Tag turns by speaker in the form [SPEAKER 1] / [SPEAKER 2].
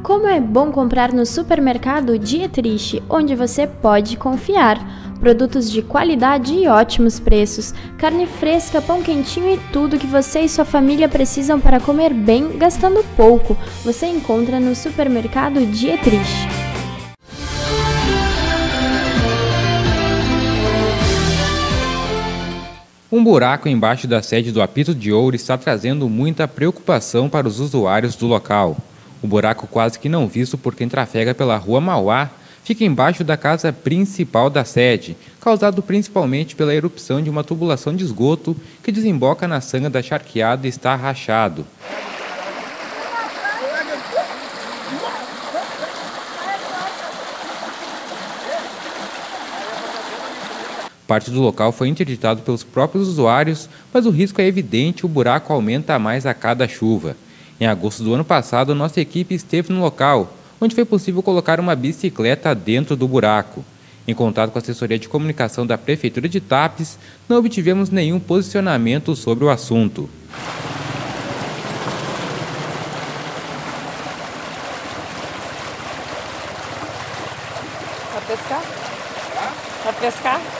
[SPEAKER 1] Como é bom comprar no supermercado Dietrich, onde você pode confiar. Produtos de qualidade e ótimos preços, carne fresca, pão quentinho e tudo que você e sua família precisam para comer bem, gastando pouco. Você encontra no supermercado Dietrich.
[SPEAKER 2] Um buraco embaixo da sede do Apito de Ouro está trazendo muita preocupação para os usuários do local. O buraco, quase que não visto por quem trafega pela rua Mauá, fica embaixo da casa principal da sede, causado principalmente pela erupção de uma tubulação de esgoto que desemboca na sanga da charqueada e está rachado. Parte do local foi interditado pelos próprios usuários, mas o risco é evidente e o buraco aumenta mais a cada chuva. Em agosto do ano passado, nossa equipe esteve no local, onde foi possível colocar uma bicicleta dentro do buraco. Em contato com a assessoria de comunicação da Prefeitura de Tapes, não obtivemos nenhum posicionamento sobre o assunto.
[SPEAKER 3] Vai pescar? Vai pescar?